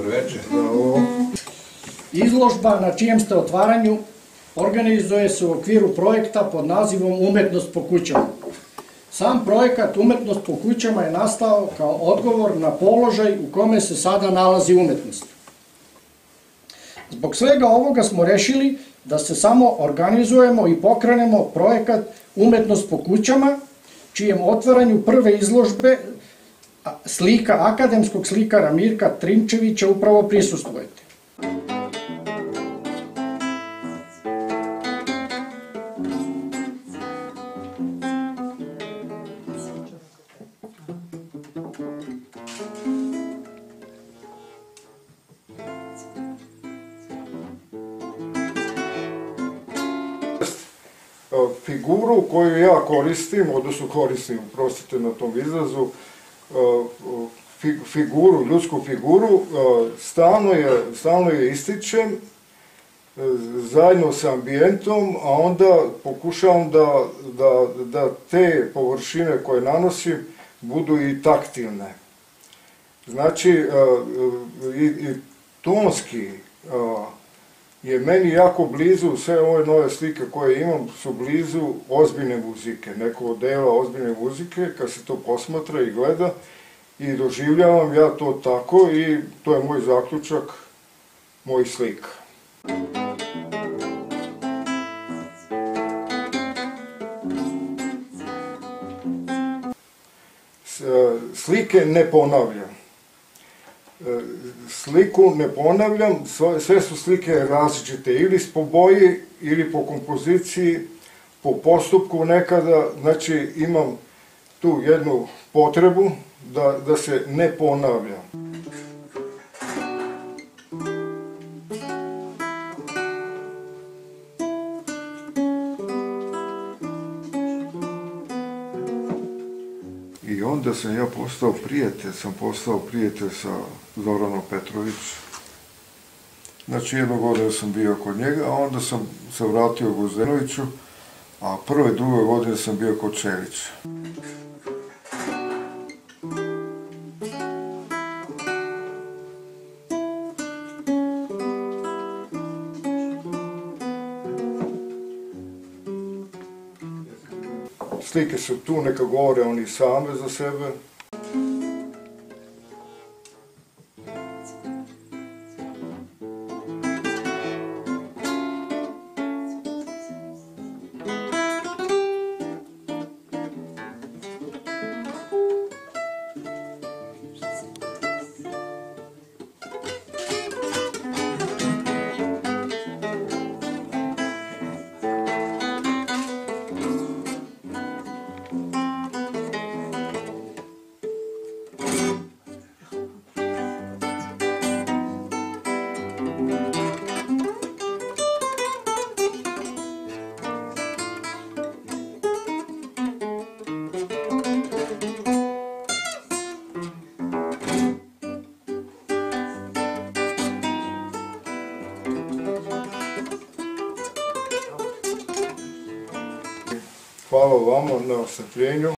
Dobro večer. Izložba na čijem ste otvaranju organizuje se u okviru projekta pod nazivom Umetnost po kućama. Sam projekat Umetnost po kućama je nastao kao odgovor na položaj u kome se sada nalazi umetnost. Zbog svega ovoga smo rešili da se samo organizujemo i pokrenemo projekat Umetnost po kućama, čijem otvaranju prve izložbe slika akademskog slikara Mirka Trimčevića upravo prisustvujete. Figuru koju ja koristim, odnosno koristim, oprostite na tom izrazu, ljudsku figuru, stalno je ističem zajedno sa ambijentom, a onda pokušavam da te površine koje nanosim budu i taktilne. Znači, i tonski je meni jako blizu, sve ove nove slike koje imam su blizu ozbiljne muzike, nekog dela ozbiljne muzike, kad se to posmatra i gleda i doživljavam ja to tako i to je moj zaključak mojih slika. Slike ne ponavljam. Sliku ne ponavljam, sve su slike različite, ili po boji, ili po kompoziciji, po postupku nekada, znači imam tu jednu potrebu da se ne ponavlja. I onda sam ja postao prijatelj sa Zoranom Petrović. Znači, jednu godinu sam bio kod njega, a onda sam se vratio Gvozdenoviću, a prve, druge godine sam bio kod Čelića. Slike su tu, neka govore oni same za sebe. Hvala vama na strpljenju.